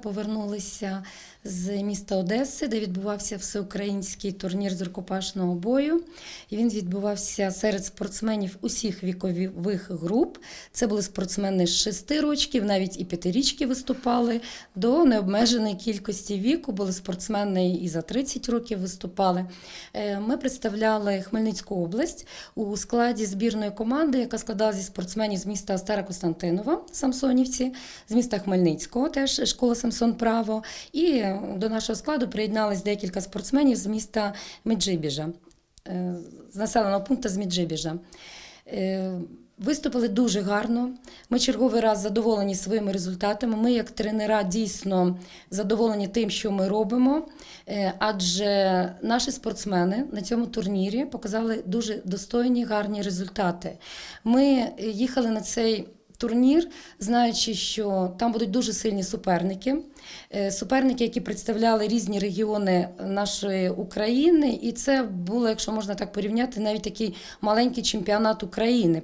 повернулися з міста Одеси, де відбувався всеукраїнський турнір з рукопашного бою. І він відбувався серед спортсменів усіх вікових груп. Це були спортсмени з 6 років, навіть і 5-річки виступали, до необмеженої кількості віку. Були спортсмени і за 30 років виступали. Ми представляли Хмельницьку область у складі збірної команди, яка складалася зі спортсменів з міста Старокостянтинова, Самсонівці, з міста Хмельницького, теж школа Самсон Право. І до нашого складу приєднались декілька спортсменів з міста Меджибіжа, з населеного пункту з Меджибіжа. Виступили дуже гарно. Ми черговий раз задоволені своїми результатами. Ми, як тренера, дійсно задоволені тим, що ми робимо, адже наші спортсмени на цьому турнірі показали дуже достойні, гарні результати. Ми їхали на цей турнір, знаючи, що там будуть дуже сильні суперники, які представляли різні регіони нашої України, і це було, якщо можна так порівняти, навіть такий маленький чемпіонат України.